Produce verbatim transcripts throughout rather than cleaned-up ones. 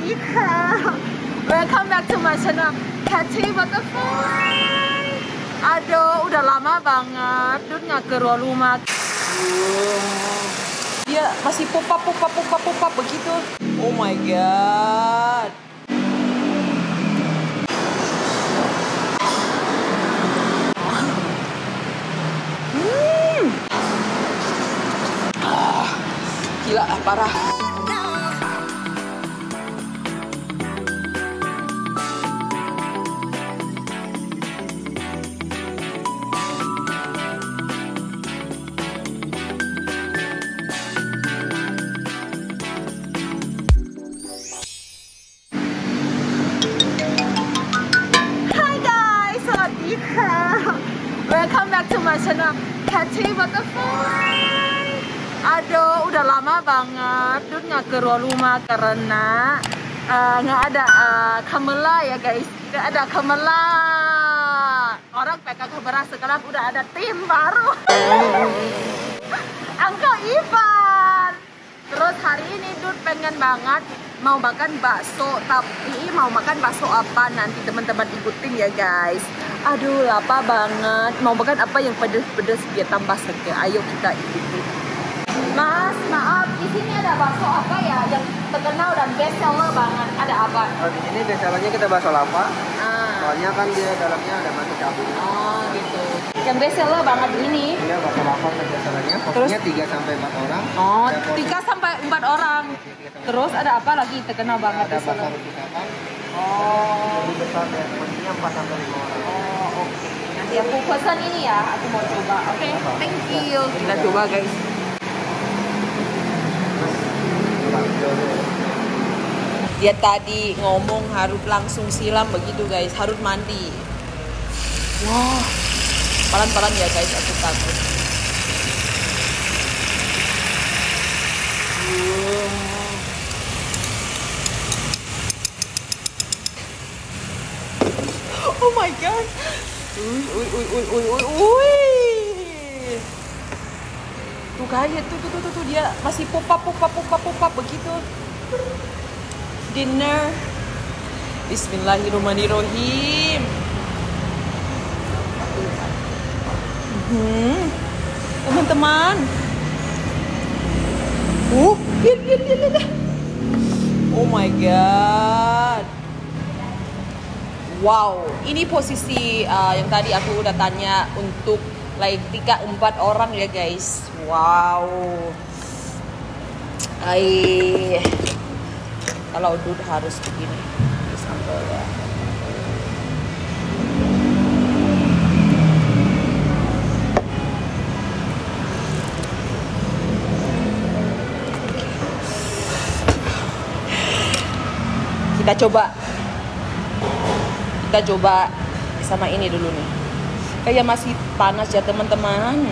ดีค่ะ Welcome back to my channel Catchy Butterfly. Aduh, udah lama banget Dut nggak keluar rumah. Dia masih pop up pop up pop up pop up begitu. Oh my god. Hmm. Ah, gila parah. Welcome back to my channel Catchy Butterfly. Aduh, udah lama banget Dut nggak keluar rumah karena nggak uh, ada uh, kamera ya guys. Nggak ada kamera. Orang pegang kamera, sekarang udah ada tim baru. Uncle Ivan. Terus hari ini Dut pengen banget mau makan bakso, tapi mau makan bakso apa nanti teman-teman ikutin ya guys. Aduh, lapar banget. Mau makan apa yang pedes-pedes biar tambah seger. Ayo kita ikutin. Mas, maaf, di sini ada bakso apa ya yang terkenal dan best seller banget? Ada apa? Oh, di sini best sellernya kita bakso lava. Ah. Soalnya kan dia dalamnya ada mata cabai. Oh, gitu. Yang best seller banget ini? Iya, bakso lava best sellernya. Porsinya tiga sampai empat orang. Oh, tiga sampai empat orang. Terus ada apa lagi terkenal banget? Ada bakso roti kacang. Oh. Lebih besar ya, porsinya empat sampai lima orang. Oh, oke. Okay. Nanti aku pesan ini ya, aku mau coba. Oke, okay. Thank you. Kita coba guys. Dia tadi ngomong harus langsung siram begitu guys, harus mandi. Wah, pelan-pelan ya guys, aku takut. Oh my god. Uy, uy, uy, uy, uy, uy, uy. Tuh kayak tuh, tuh, tuh, tuh, dia masih pop up, pop up, pop up, pop up begitu. Dinner. Bismillahirrahmanirrahim. Hmm. Teman-teman. Uh, lihat, lihat, lihat, lihat. Oh my god. Wow, ini posisi uh, yang tadi aku udah tanya untuk like tiga empat orang ya guys. Wow. Ay, kalau Dut harus begini sampai ya. Kita coba. Kita coba sama ini dulu nih. Kayak masih panas ya teman-teman.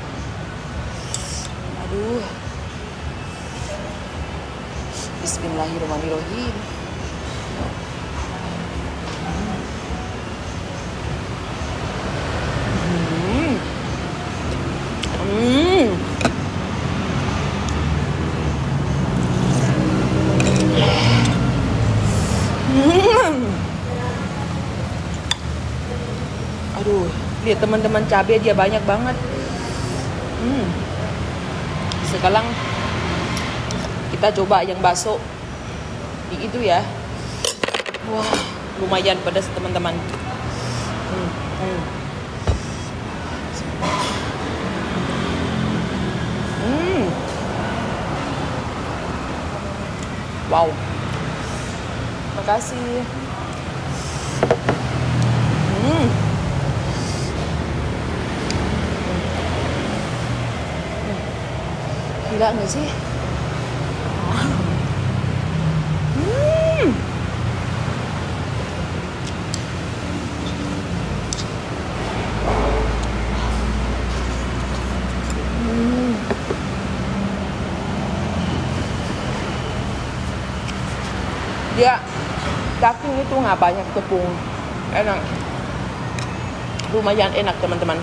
Aduh. Bismillahirrahmanirrahim. Hmm. Hmm. Hmm. Aduh, lihat teman-teman, cabai dia banyak banget. Hmm. Sekarang kita coba yang bakso di itu ya. Wah, lumayan pedas teman-teman. Hmm. Hmm. Hmm. Wow. Makasih. Hmm. Gila nggak sih? Hmm. Hmm. Dia daging itu nggak banyak tepung, enak, lumayan enak teman-teman.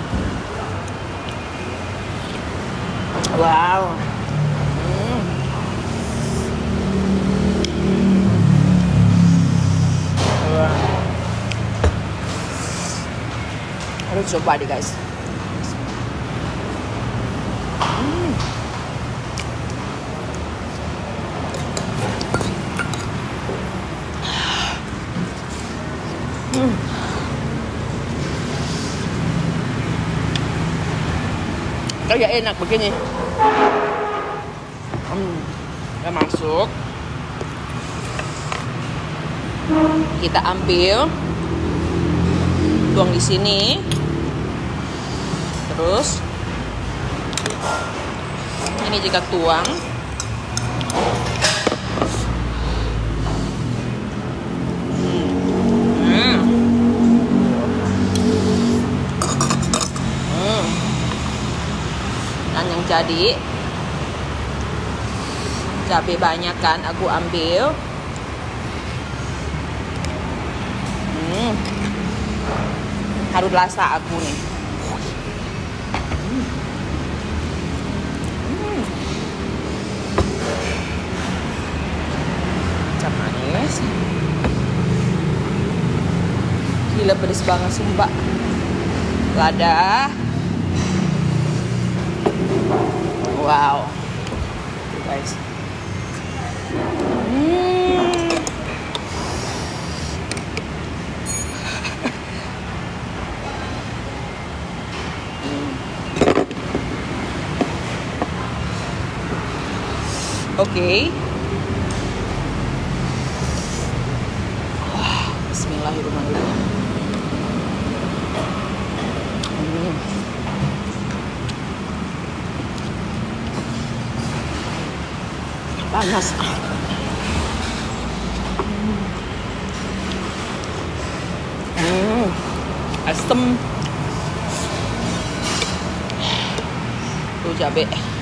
Wow. Hmm. coba deh guys. Hmm. Hmm. Kayak enak begini. Hmm. Udah masuk. Kita ambil, tuang di sini, terus ini juga tuang. Hmm. Hmm. Dan yang jadi cabai banyak kan, aku ambil. Hmm. Harus rasa aku nih. Hmm. Hmm. Kecap manis. Gila pedes banget sumpah. Lada. Wow. Guys. Hmm. Oke. Okay. Wah, bismillahirrahmanirrahim. Hmm. Panas. Hmm. Asem. Tuh cabai.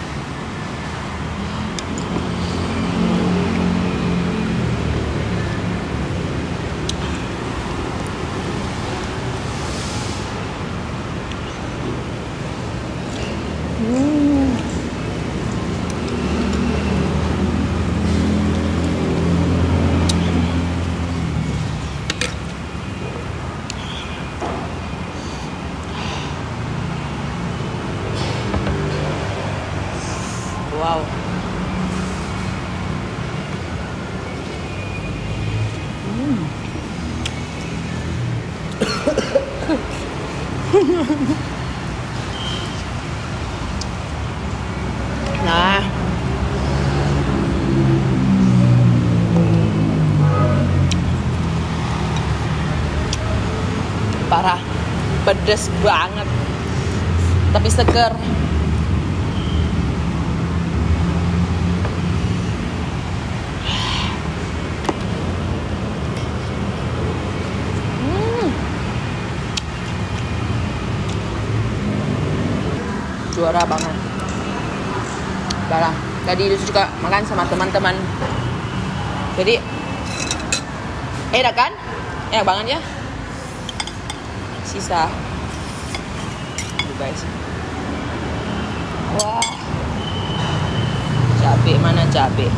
Wow. Hmm. Nah. Parah. Pedes banget. Tapi seger. Juara banget. Parah. Tadi itu juga makan sama teman-teman. Jadi enak kan? Enak banget ya. Sisa. Tuh guys. Wah. Cabai mana cabai?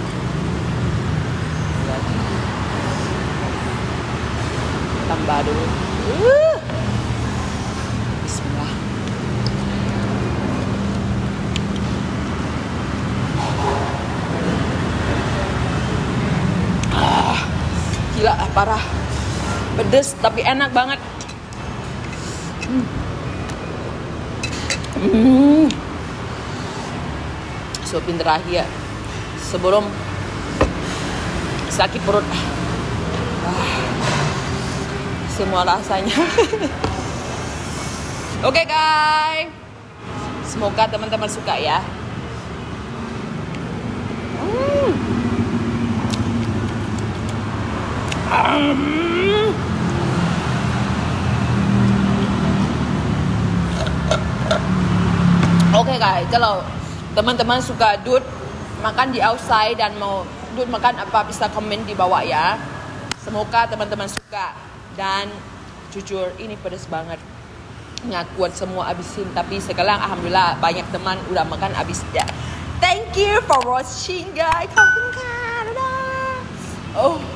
Tambah dulu. Uh. Bismillah. Gila, parah. Pedes tapi enak banget. Hmm. Hmm. Suapin terakhir sebelum sakit perut. Ah. Semua rasanya. Oke okay, guys. Semoga teman-teman suka ya. Hmm. Um. Oke okay guys, kalau teman-teman suka Dut makan di outside dan mau Dut makan apa, bisa komen di bawah ya. Semoga teman-teman suka. Dan jujur ini pedas banget, nggak kuat semua abisin. Tapi sekarang alhamdulillah banyak teman udah makan abis ya. Thank you for watching guys. Oh